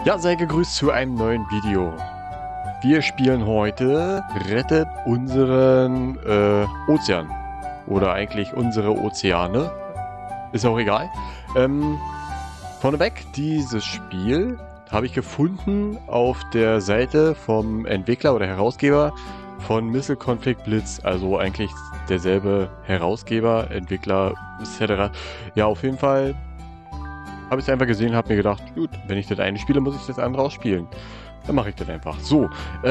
Ja, sei gegrüßt zu einem neuen Video. Wir spielen heute Rettet unseren Ozean. Oder eigentlich unsere Ozeane. Ist auch egal. Vorneweg, dieses Spiel habe ich gefunden auf der Seite vom Entwickler oder Herausgeber von Missile Conflict Blitz. Also eigentlich derselbe Herausgeber, Entwickler etc. Ja, auf jeden Fall habe ich es einfach gesehen und habe mir gedacht, gut, wenn ich das eine spiele, muss ich das andere auch spielen. Dann mache ich das einfach. So,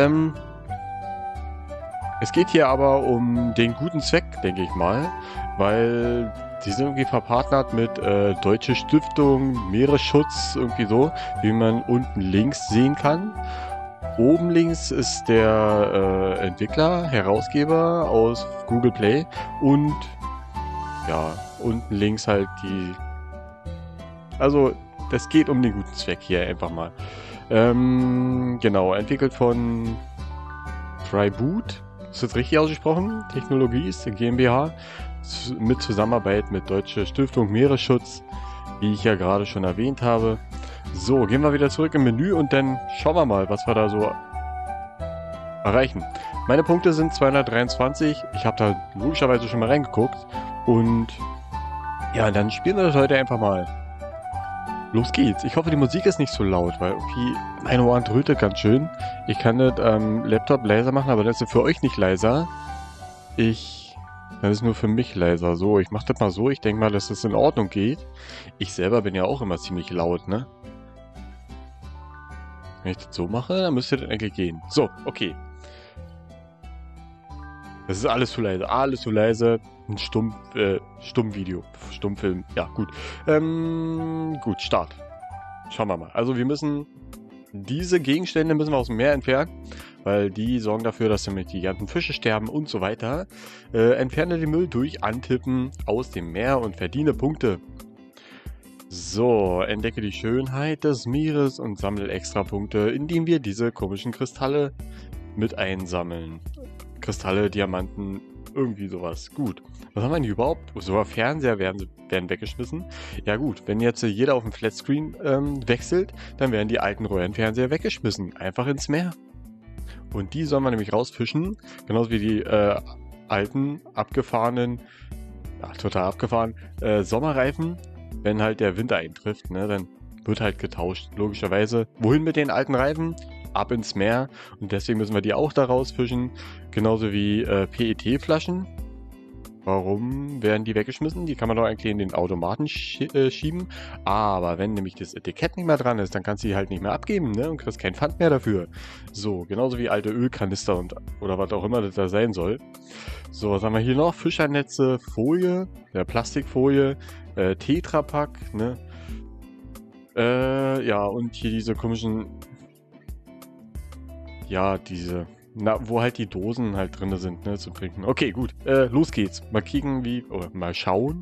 es geht hier aber um den guten Zweck, denke ich mal, weil die sind irgendwie verpartnert mit Deutsche Stiftung Meeresschutz, irgendwie so, wie man unten links sehen kann. Oben links ist der Entwickler, Herausgeber aus Google Play und ja, unten links halt die... Also, das geht um den guten Zweck hier einfach mal. Genau, entwickelt von Triboot. Ist das richtig ausgesprochen? Technologies GmbH. Mit Zusammenarbeit mit Deutsche Stiftung Meeresschutz, wie ich ja gerade schon erwähnt habe. So, gehen wir wieder zurück im Menü und dann schauen wir mal, was wir da so erreichen. Meine Punkte sind 223. Ich habe da logischerweise schon mal reingeguckt. Und ja, dann spielen wir das heute einfach mal. Los geht's. Ich hoffe, die Musik ist nicht so laut, weil irgendwie meine Ohren trötet ganz schön. Ich kann das Laptop leiser machen, aber das ist für euch nicht leiser. Das ist nur für mich leiser. So, ich mache das mal so. Ich denke mal, dass das in Ordnung geht. Ich selber bin ja auch immer ziemlich laut, ne? Wenn ich das so mache, dann müsste das eigentlich gehen. So, okay. Das ist alles zu leise. Alles zu leise. Ein Stummvideo. Stummfilm. Ja, gut. Gut, Start. Schauen wir mal. Also wir müssen... Diese Gegenstände müssen wir aus dem Meer entfernen, weil die sorgen dafür, dass nämlich die ganzen Fische sterben und so weiter. Entferne den Müll durch Antippen aus dem Meer und verdiene Punkte. So, entdecke die Schönheit des Meeres und sammle extra Punkte, indem wir diese komischen Kristalle mit einsammeln. Kristalle, Diamanten, irgendwie sowas. Gut. Was haben wir denn überhaupt? Sogar Fernseher werden weggeschmissen. Ja gut, wenn jetzt jeder auf den Flatscreen wechselt, dann werden die alten Röhrenfernseher weggeschmissen. Einfach ins Meer. Und die sollen wir nämlich rausfischen. Genauso wie die alten, abgefahrenen, ja, total abgefahren, Sommerreifen. Wenn halt der Winter eintrifft, ne, dann wird halt getauscht. Logischerweise. Wohin mit den alten Reifen? Ab ins Meer. Und deswegen müssen wir die auch da rausfischen. Genauso wie PET-Flaschen. Warum werden die weggeschmissen? Die kann man doch eigentlich in den Automaten schieben. Aber wenn nämlich das Etikett nicht mehr dran ist, dann kannst du die halt nicht mehr abgeben, ne? Und kriegst kein Pfand mehr dafür. So, genauso wie alte Ölkanister oder was auch immer das da sein soll. So, was haben wir hier noch? Fischernetze, Folie, Plastikfolie, Tetrapack, ne? Ja, und hier diese komischen... Ja, diese... Na, wo halt die Dosen halt drin sind, ne, zum Trinken. Okay, gut. Los geht's. Mal kicken, oder mal schauen,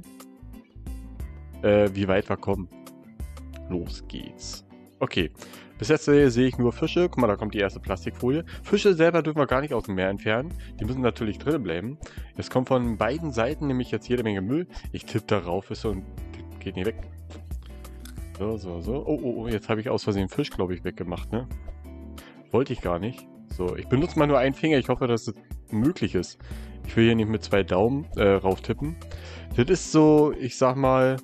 wie weit wir kommen. Los geht's. Okay. Bis jetzt sehe ich nur Fische. Guck mal, da kommt die erste Plastikfolie. Fische selber dürfen wir gar nicht aus dem Meer entfernen. Die müssen natürlich drin bleiben. Es kommt von beiden Seiten nämlich jetzt jede Menge Müll. Ich tippe darauf, und geht nicht weg. So. Oh, jetzt habe ich aus Versehen Fisch, glaube ich, weggemacht, ne? Wollte ich gar nicht. So, ich benutze mal nur einen Finger. Ich hoffe, dass es möglich ist. Ich will hier nicht mit 2 Daumen rauf tippen. Das ist so, ich sag mal...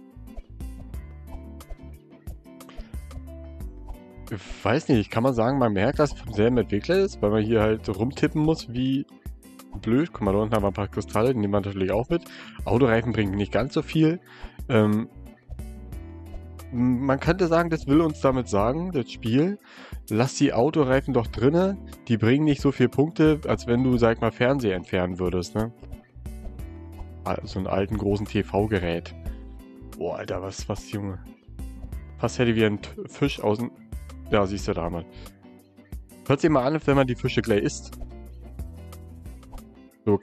Ich weiß nicht, kann man sagen, man merkt, dass es vom selben Entwickler ist, weil man hier halt rumtippen muss, wie blöd. Guck mal, da unten haben wir ein paar Kristalle, die nehmen wir natürlich auch mit. Autoreifen bringen nicht ganz so viel. Man könnte sagen, das will uns damit sagen, das Spiel, lass die Autoreifen doch drinne, die bringen nicht so viele Punkte, als wenn du, sag mal, Fernseher entfernen würdest, ne? So einen alten, großen TV-Gerät. Boah, Alter, was, Junge. Fast hätte wie ein Fisch aus dem... Ja, siehst du da mal. Hört sich mal an, wenn man die Fische gleich isst. So.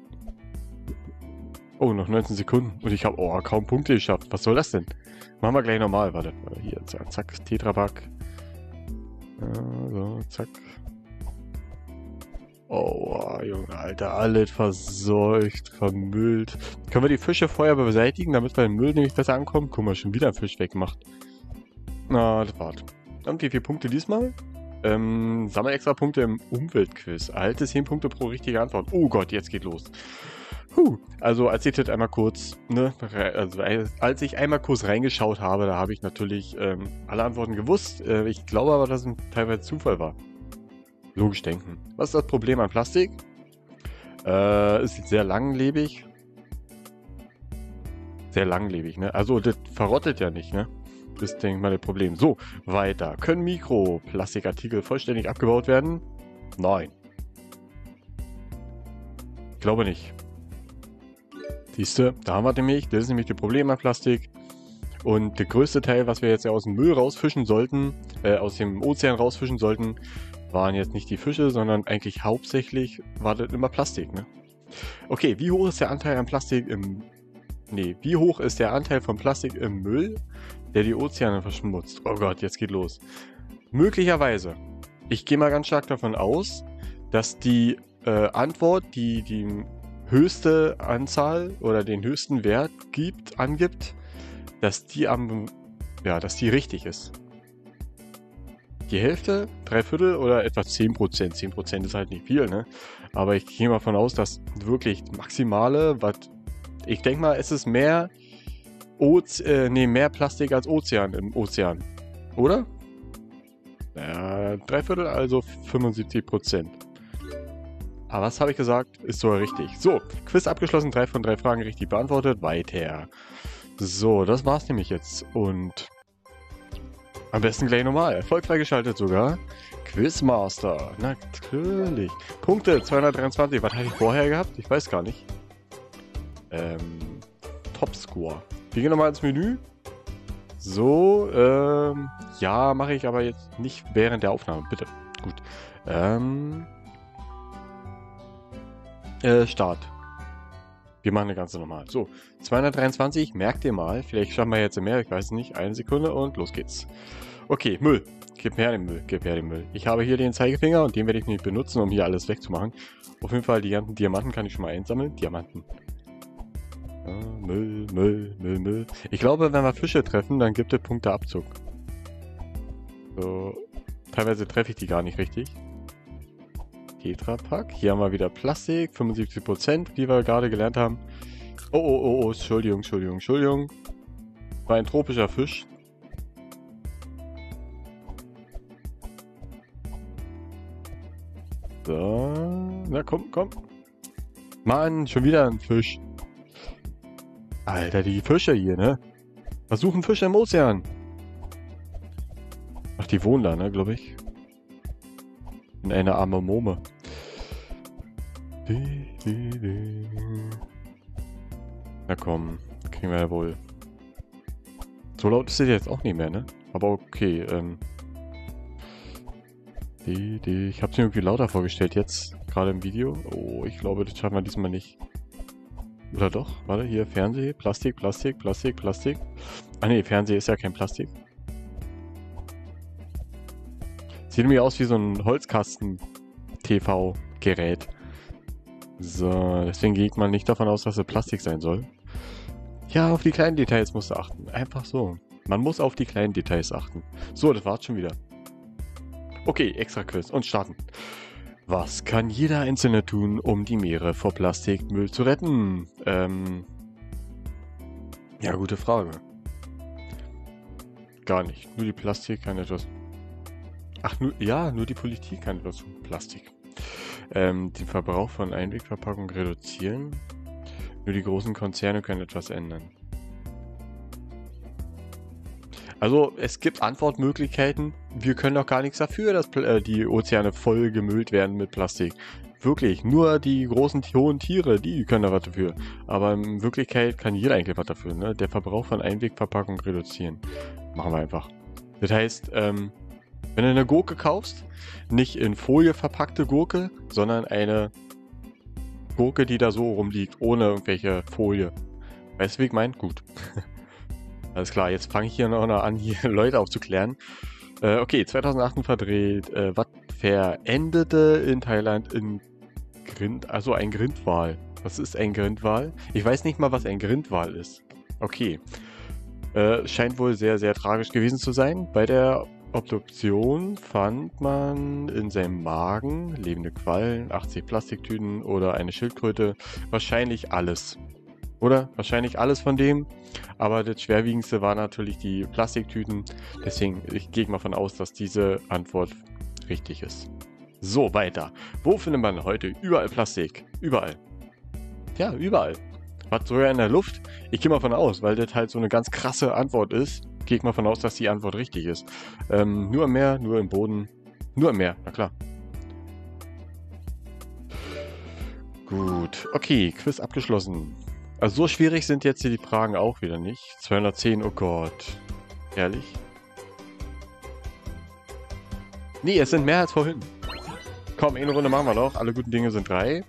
Oh, noch 19 Sekunden. Und ich habe kaum Punkte geschafft. Was soll das denn? Machen wir gleich nochmal. Warte. Hier, zack. Tetrapack. So, zack. Oh, Junge, Alter. Alles verseucht, vermüllt. Können wir die Fische vorher beseitigen, damit wir den Müll nämlich besser ankommen? Guck mal, schon wieder ein Fisch weggemacht. Na, das war's. Und wie viele Punkte diesmal? Sammel extra Punkte im Umweltquiz. Erhalte 10 Punkte pro richtige Antwort. Oh Gott, jetzt geht los. Also als ich das einmal kurz, ne, also als ich einmal kurz reingeschaut habe, da habe ich natürlich alle Antworten gewusst. Ich glaube aber, dass es teilweise Zufall war. Logisch denken. Was ist das Problem an Plastik? Ist sehr langlebig. Sehr langlebig, ne? Also das verrottet ja nicht, ne? Das ist, denke ich mal, das Problem. So, weiter. Können Mikroplastikartikel vollständig abgebaut werden? Nein. Ich glaube nicht. Siehste, da haben wir nämlich, das ist nämlich das Problem an Plastik. Und der größte Teil, was wir jetzt ja aus dem Müll rausfischen sollten, aus dem Ozean rausfischen sollten, waren jetzt nicht die Fische, sondern eigentlich hauptsächlich war das immer Plastik, ne? Okay, wie hoch ist der Anteil an Plastik im... Nee, wie hoch ist der Anteil von Plastik im Müll, der die Ozeane verschmutzt? Oh Gott, jetzt geht los. Möglicherweise. Ich gehe mal ganz stark davon aus, dass die Antwort, die höchste Anzahl oder den höchsten Wert angibt, dass die richtig ist. Die Hälfte, 3/4 oder etwa 10%. 10% ist halt nicht viel, ne? Aber ich gehe mal davon aus, dass wirklich maximale, ich denke mal, es ist mehr Plastik als Ozean im Ozean. Oder? Ja, 3/4, also 75%. Aber was habe ich gesagt? Ist sogar richtig. So, Quiz abgeschlossen, 3 von 3 Fragen richtig beantwortet. Weiter. So, das war's nämlich jetzt. Und am besten gleich nochmal. Erfolg freigeschaltet sogar. Quizmaster. Natürlich. Punkte 223. Was hatte ich vorher gehabt? Ich weiß gar nicht. Topscore. Wir gehen nochmal ins Menü. So, ja, mache ich aber jetzt nicht während der Aufnahme. Bitte. Gut. Start. Wir machen eine ganze normal. So, 223, merkt ihr mal. Vielleicht schaffen wir jetzt mehr, ich weiß nicht. 1 Sekunde und los geht's. Okay, Müll. Gib her den Müll, gib her den Müll. Ich habe hier den Zeigefinger und den werde ich nicht benutzen, um hier alles wegzumachen. Auf jeden Fall, die ganzen Diamanten kann ich schon mal einsammeln. Diamanten. Ja, Müll. Ich glaube, wenn wir Fische treffen, dann gibt es Punkteabzug. So, teilweise treffe ich die gar nicht richtig. Tetrapack. Hier haben wir wieder Plastik, 75%, wie wir gerade gelernt haben. Oh, Entschuldigung. War ein tropischer Fisch. So, na komm. Mann, schon wieder ein Fisch. Alter, die Fische hier, ne? Was suchen Fische im Ozean? Ach, die wohnen da, ne, glaube ich. In einer Anemone. Na komm, kriegen wir ja wohl. So laut ist es jetzt auch nicht mehr, ne? Aber okay, ich habe es mir irgendwie lauter vorgestellt jetzt, gerade im Video. Oh, ich glaube, das schaffen wir diesmal nicht. Oder doch? Warte, hier, Fernseh, Plastik. Ah ne, Fernseh ist ja kein Plastik. Sieht mir aus wie so ein Holzkasten-TV-Gerät. So, deswegen geht man nicht davon aus, dass es Plastik sein soll. Ja, auf die kleinen Details musst du achten. Einfach so. Man muss auf die kleinen Details achten. So, das war's schon wieder. Okay, extra Quiz und starten. Was kann jeder Einzelne tun, um die Meere vor Plastikmüll zu retten? Ja, gute Frage. Gar nicht. Nur die Plastik kann etwas... Ach, nur die Politik kann etwas tun. Plastik. Den Verbrauch von Einwegverpackungen reduzieren. Nur die großen Konzerne können etwas ändern. Also, es gibt Antwortmöglichkeiten. Wir können doch gar nichts dafür, dass die Ozeane voll gemüllt werden mit Plastik. Wirklich, nur die großen, hohen Tiere, die können da was dafür. Aber in Wirklichkeit kann jeder eigentlich was dafür, ne? Der Verbrauch von Einwegverpackungen reduzieren. Machen wir einfach. Das heißt, wenn du eine Gurke kaufst, nicht in Folie verpackte Gurke, sondern eine Gurke, die da so rumliegt, ohne irgendwelche Folie. Weißt du, wie ich meine? Gut. Alles klar, jetzt fange ich hier noch an, hier Leute aufzuklären. Okay, 2008 verdreht. Was verendete in Thailand in ein Grindwal? Was ist ein Grindwal? Ich weiß nicht mal, was ein Grindwal ist. Okay. Scheint wohl sehr, sehr tragisch gewesen zu sein. Bei der Obduktion fand man in seinem Magen lebende Quallen, 80 Plastiktüten oder eine Schildkröte. Wahrscheinlich alles. Oder? Wahrscheinlich alles von dem. Aber das Schwerwiegendste war natürlich die Plastiktüten. Deswegen, ich gehe mal davon aus, dass diese Antwort richtig ist. So, weiter. Wo findet man heute überall Plastik? Überall. Ja, überall. Was, sogar in der Luft? Ich gehe mal davon aus, weil das halt so eine ganz krasse Antwort ist. Gehe ich mal davon aus, dass die Antwort richtig ist. Nur im Meer, nur im Boden. Nur im Meer, na klar. Gut, okay, Quiz abgeschlossen. Also so schwierig sind jetzt hier die Fragen auch wieder nicht. 210, oh Gott. Ehrlich? Nee, es sind mehr als vorhin. Komm, eine Runde machen wir noch. Alle guten Dinge sind 3.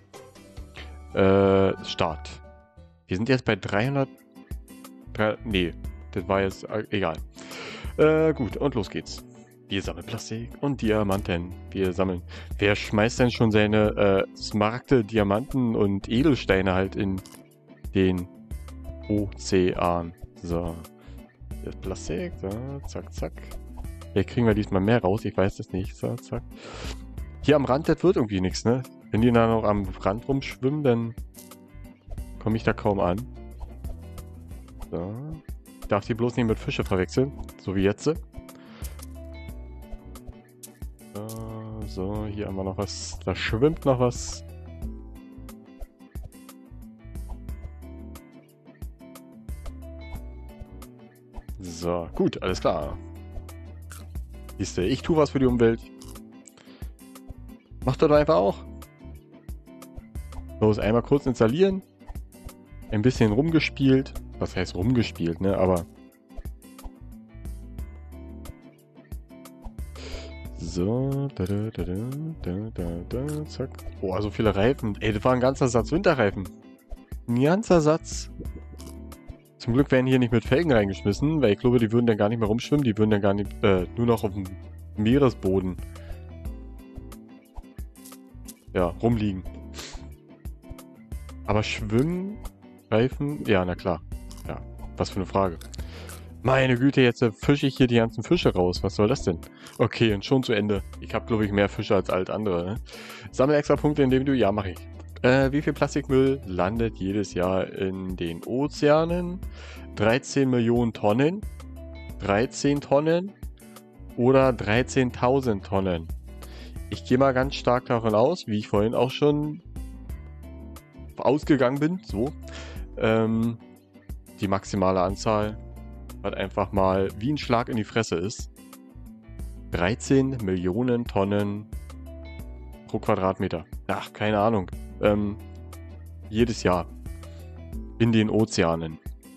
Start. Wir sind jetzt bei 300... Nee, das war jetzt... egal. Gut, und los geht's. Wir sammeln Plastik und Diamanten. Wir sammeln... Wer schmeißt denn schon seine Smaragde, Diamanten und Edelsteine halt in den Ozean? So. Das Plastik. So, zack, zack. Hier kriegen wir diesmal mehr raus. Ich weiß das nicht. So, zack. Hier am Rand, das wird irgendwie nichts, ne? Wenn die da noch am Rand rumschwimmen, dann komme ich da kaum an. So. Ich darf die bloß nicht mit Fische verwechseln. So wie jetzt. So, hier haben wir noch was. Da schwimmt noch was. So, gut, alles klar. Siehste, ich tue was für die Umwelt. Macht doch einfach auch. Los, einmal kurz installieren. Ein bisschen rumgespielt. Was heißt rumgespielt, ne? Aber... So, zack. Boah, so viele Reifen. Ey, das war ein ganzer Satz Winterreifen. Ein ganzer Satz. Zum Glück werden hier nicht mit Felgen reingeschmissen, weil ich glaube, die würden dann gar nicht mehr rumschwimmen. Die würden dann gar nicht, nur noch auf dem Meeresboden, ja, rumliegen. Aber Schwimmreifen, ja, na klar. Ja, was für eine Frage. Meine Güte, jetzt fische ich hier die ganzen Fische raus. Was soll das denn? Okay, und schon zu Ende. Ich habe, glaube ich, mehr Fische als alt andere. Ne? Sammle extra Punkte, indem du... Ja, mache ich. Wie viel Plastikmüll landet jedes Jahr in den Ozeanen? 13 Millionen Tonnen? 13 Tonnen? Oder 13.000 Tonnen? Ich gehe mal ganz stark davon aus, wie ich vorhin auch schon ausgegangen bin, so, die maximale Anzahl halt einfach mal wie ein Schlag in die Fresse ist. 13 Millionen Tonnen pro Quadratmeter. Ach, keine Ahnung. Jedes Jahr in den Ozeanen.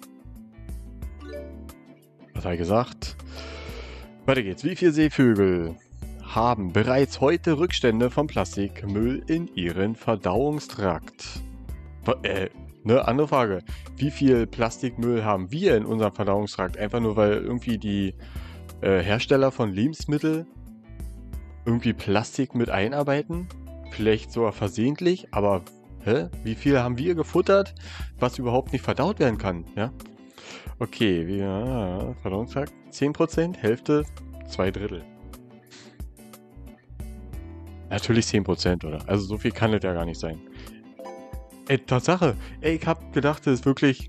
Was habe ich gesagt? Weiter geht's. Wie viele Seevögel haben bereits heute Rückstände vom Plastikmüll in ihren Verdauungstrakt? Ne, andere Frage. Wie viel Plastikmüll haben wir in unserem Verdauungstrakt? Einfach nur, weil irgendwie die Hersteller von Lebensmitteln irgendwie Plastik mit einarbeiten? Vielleicht sogar versehentlich, aber wie viel haben wir gefuttert, was überhaupt nicht verdaut werden kann? Ja? Okay, Verdauungstrakt 10%, Hälfte, 2/3. Natürlich 10%, oder? Also so viel kann das ja gar nicht sein. Ey, Tatsache. Ey, ich hab gedacht, das ist wirklich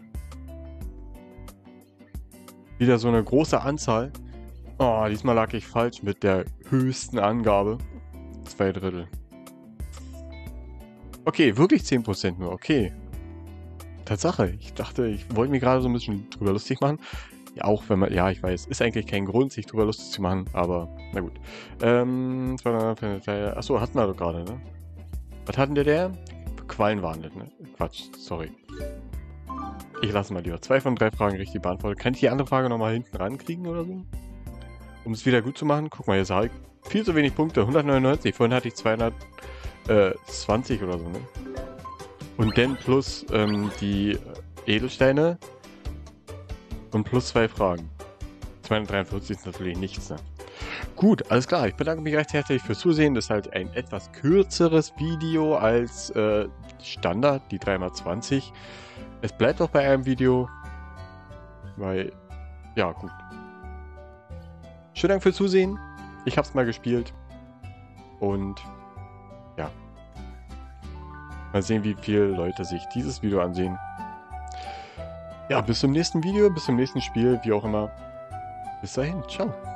wieder so eine große Anzahl. Oh, diesmal lag ich falsch mit der höchsten Angabe. 2/3. Okay, wirklich 10% nur, okay. Tatsache, ich dachte, ich wollte mir gerade so ein bisschen drüber lustig machen. Ja, auch wenn man, ja, ich weiß, ist eigentlich kein Grund, sich drüber lustig zu machen, aber na gut. Achso, hatten wir doch gerade, ne? Was hatten der? Quallen waren das, ne? Quatsch, sorry. Ich lasse mal lieber 2 von 3 Fragen richtig beantwortet. Kann ich die andere Frage nochmal hinten rankriegen oder so? Um es wieder gut zu machen? Guck mal, jetzt habe ich viel zu wenig Punkte. 199, vorhin hatte ich 220 oder so, ne? Und dann plus die Edelsteine und plus 2 Fragen. 243 ist natürlich nichts, ne? Gut, alles klar. Ich bedanke mich recht herzlich fürs Zusehen. Das ist halt ein etwas kürzeres Video als Standard, die 3x20. Es bleibt auch bei einem Video, weil, ja, gut. Schönen Dank fürs Zusehen. Ich hab's mal gespielt. Und ja. Mal sehen, wie viele Leute sich dieses Video ansehen. Ja, bis zum nächsten Video, bis zum nächsten Spiel, wie auch immer. Bis dahin, ciao.